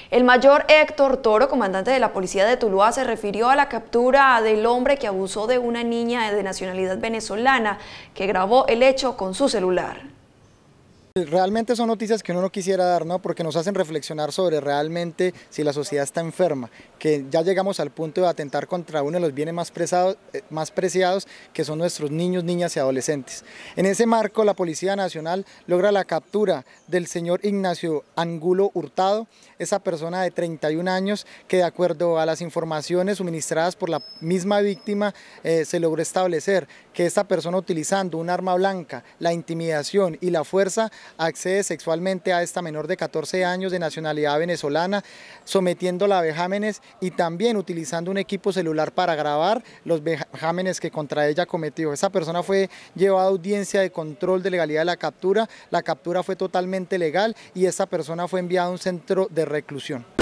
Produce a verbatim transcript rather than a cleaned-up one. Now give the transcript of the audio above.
El mayor Héctor Toro, comandante de la policía de Tuluá, se refirió a la captura del hombre que abusó de una niña de nacionalidad venezolana, que grabó el hecho con su celular. Realmente son noticias que uno no quisiera dar, ¿no? Porque nos hacen reflexionar sobre realmente si la sociedad está enferma, que ya llegamos al punto de atentar contra uno de los bienes más, presados, más preciados, que son nuestros niños, niñas y adolescentes. En ese marco, la Policía Nacional logra la captura del señor Ignacio Angulo Hurtado, esa persona de treinta y un años que, de acuerdo a las informaciones suministradas por la misma víctima, eh, se logró establecer que esta persona, utilizando un arma blanca, la intimidación y la fuerza, accede sexualmente a esta menor de catorce años de nacionalidad venezolana, sometiéndola a vejámenes y también utilizando un equipo celular para grabar los vejámenes que contra ella cometió. Esa persona fue llevada a audiencia de control de legalidad de la captura, la captura fue totalmente legal y esta persona fue enviada a un centro de reclusión.